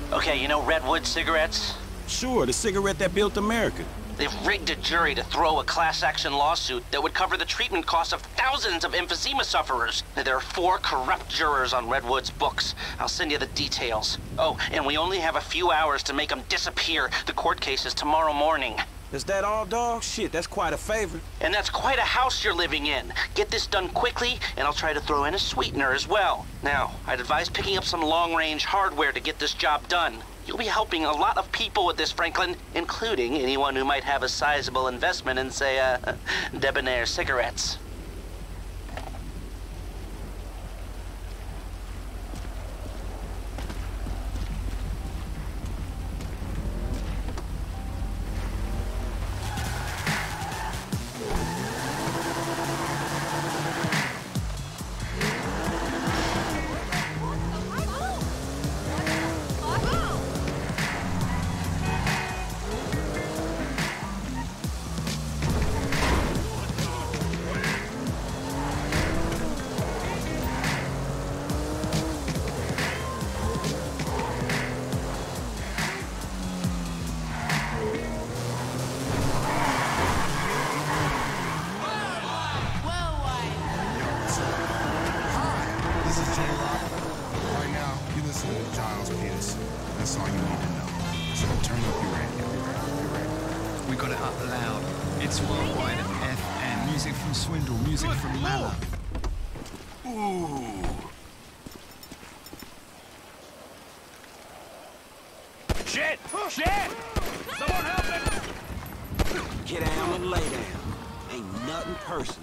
Okay, you know Redwood cigarettes? Sure, the cigarette that built America. They've rigged a jury to throw a class action lawsuit that would cover the treatment costs of thousands of emphysema sufferers. There are 4 corrupt jurors on Redwood's books. I'll send you the details. Oh, and we only have a few hours to make them disappear. The court case is tomorrow morning. Is that all, dog? Shit, that's quite a favor. And that's quite a house you're living in. Get this done quickly, and I'll try to throw in a sweetener as well. Now, I'd advise picking up some long-range hardware to get this job done. You'll be helping a lot of people with this, Franklin, including anyone who might have a sizable investment in, say, debonair cigarettes. That's all you need to know. So turn up your radio. We got it up loud. It's worldwide FM. Music from Swindle, music from Mala. Ooh. Shit! Shit! Someone help me! Get down and lay down. Ain't nothing personal.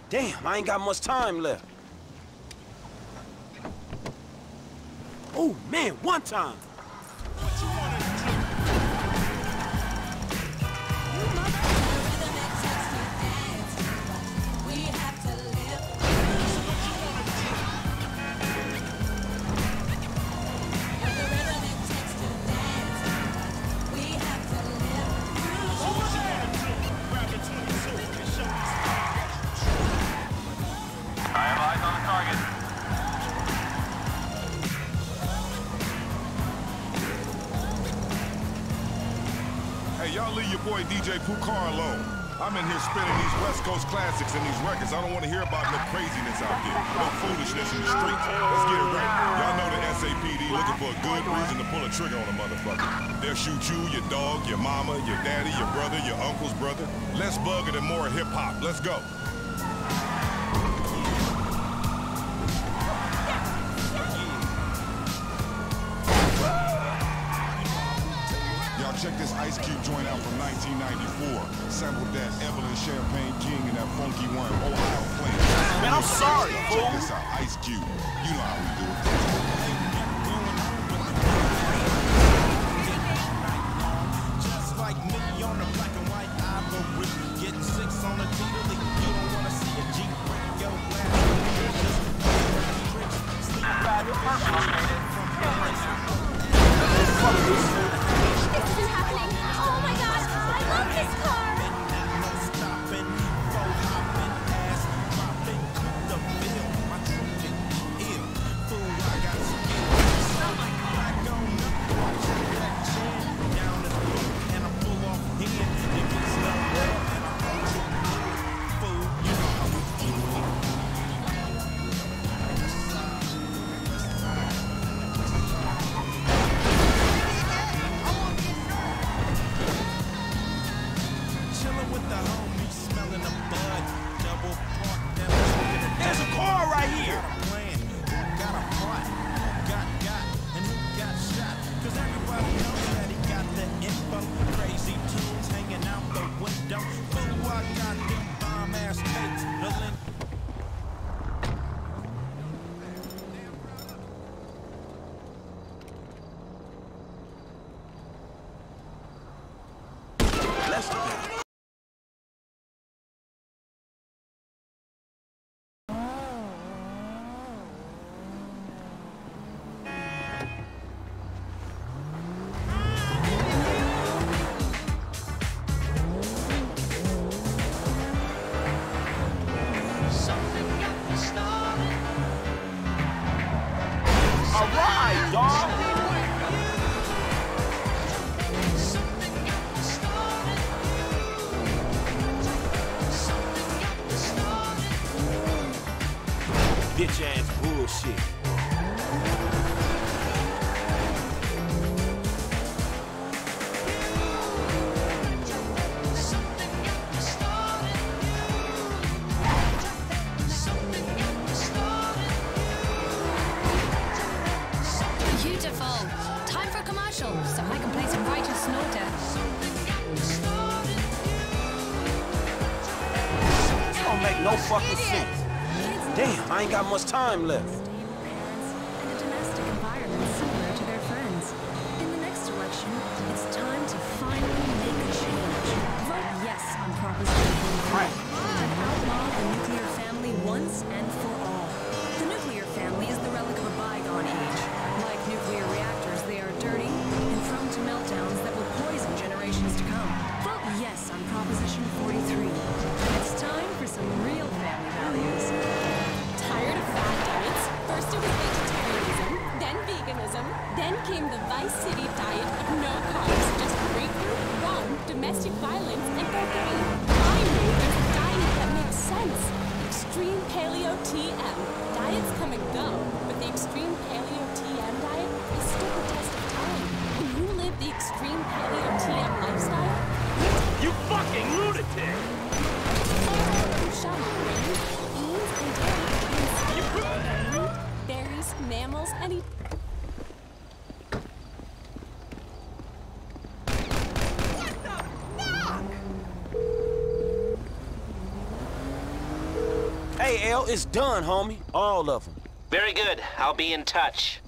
Damn, I ain't got much time left. Oh, man, one time. Y'all leave your boy DJ Pucar alone. I'm in here spinning these West Coast classics and these records. I don't want to hear about no craziness out there, no foolishness in the streets. Let's get it right. Y'all know the SAPD looking for a good reason to pull a trigger on a motherfucker. They'll shoot you, your dog, your mama, your daddy, your brother, your uncle's brother. Less bugger and more hip-hop. Let's go. Check this Ice Cube joint out from 1994. Sampled that Evelyn Champagne King and that funky one, Ohio Plain. Man, I'm sorry, fool. Check this out, Ice Cube. You know how we do it. Just like me on the black and white ivory, getting 6 on the T-League. You don't want to see a Jeep break your glass. This isn't happening. Oh my god, I love this car. There's a car right here. Let's go. All right, dog. Bitch ass bullshit. Beautiful. Time for a commercial, so I can play some righteous snorter. This don't make no fucking sense. Damn, I ain't got much time left. And a domestic environment similar to their friends. In the next election, it's time to finally make a change. Vote yes on Proposition 43 and outlaw the nuclear family once and for all. The nuclear family is the relic of a bygone age. Like nuclear reactors, they are dirty and prone to meltdowns that will poison generations to come. Vote yes on Proposition 43. It's time for some real family values. Tired of fad diets? First it was vegetarianism, then veganism, then came the Vice City diet of no carbs, just grapefruit, rum, domestic violence, and cocaine. I knew there's Hey, L, it's done, homie. All of them. Very good. I'll be in touch.